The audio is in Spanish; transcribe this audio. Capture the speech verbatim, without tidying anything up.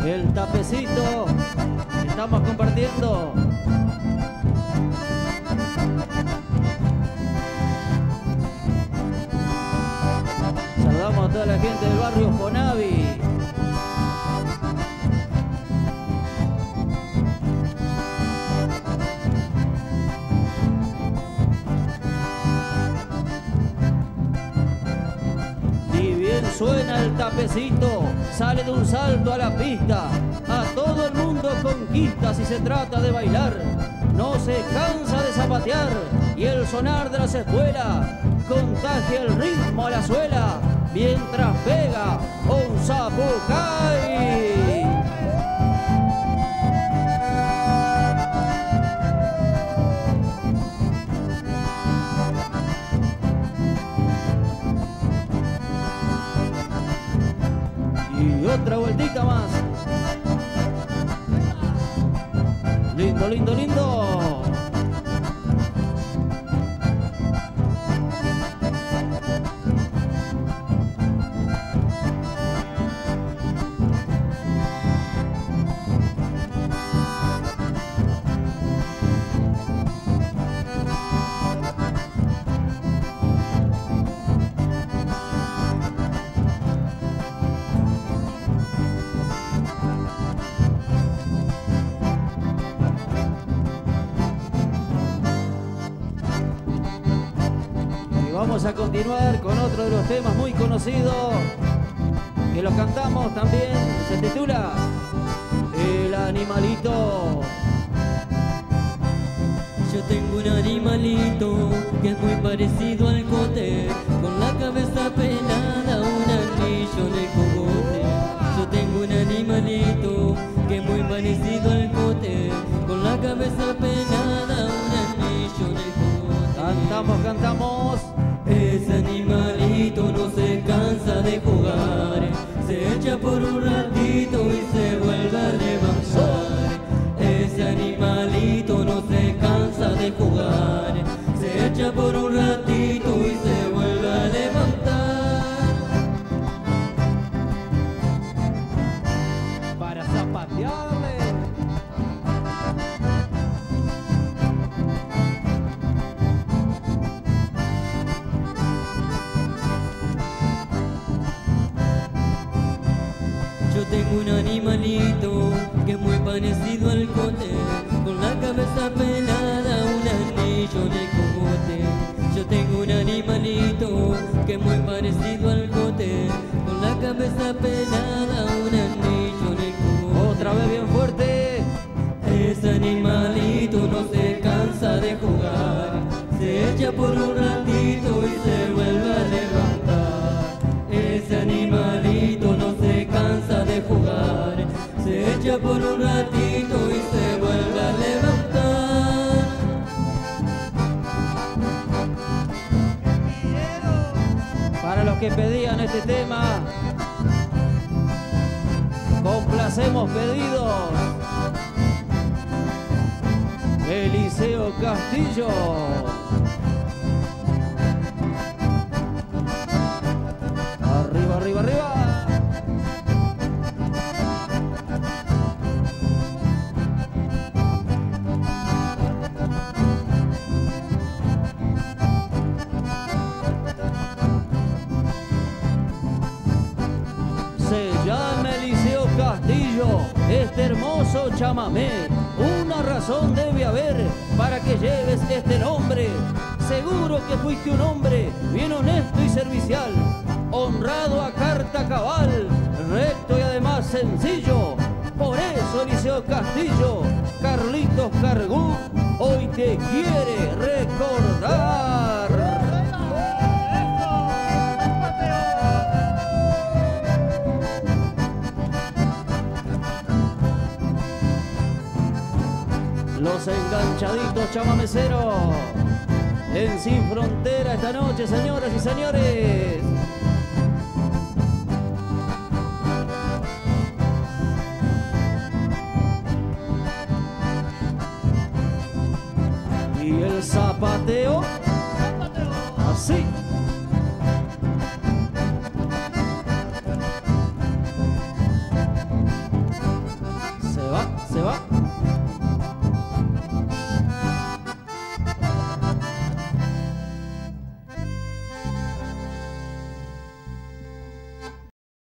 El tapecito, estamos compartiendo. Saludamos a toda la gente del barrio Fonavi. Suena el tapecito, sale de un salto a la pista, a todo el mundo conquista si se trata de bailar, no se cansa de zapatear y el sonar de las espuelas contagia el ritmo a la suela, mientras pega un zapucay. Y otra vueltita más. Lindo, lindo, lindo. Vamos a continuar con otro de los temas muy conocidos que lo cantamos también, se titula El Animalito. Yo tengo un animalito que es muy parecido al cote, con la cabeza pelada, un anillo en el cogote. Yo tengo un animalito que es muy parecido al cote, con la cabeza pelada, un anillo en el cogote. Cantamos, cantamos. Ese animalito no se cansa de jugar, se echa por un ratito y se vuelve a levantar. Ese animalito no se cansa de jugar, se echa por un ratito y se vuelve a levantar. Para zapatearle. Yo tengo un animalito que es muy parecido al cote, con la cabeza pelada, un anillo en el cogote. Yo tengo un animalito que es muy parecido al cote, con la cabeza pelada, un anillo en el cogote. Otra vez bien fuerte. Ese animalito no se cansa de jugar, se echa por un ratito y se vuelve a levantar. Ese animalito no se cansa de jugar, se echa por un ratito y se vuelve a levantar. Para los que pedían este tema, complacemos pedidos. Eliseo Castillo. Arriba, arriba, arriba. Se llama Eliseo Castillo, este hermoso chamamé. Una razón debe haber para que lleves este nombre. Seguro que fuiste un hombre bien honesto y servicial, honrado a carta cabal, recto y además sencillo. Por eso Eliseo Castillo, Carlitos Cargú, hoy te quiere recordar. Los enganchaditos chamameceros en Sin Frontera esta noche, señoras y señores. Y el zapateo, así. Se va.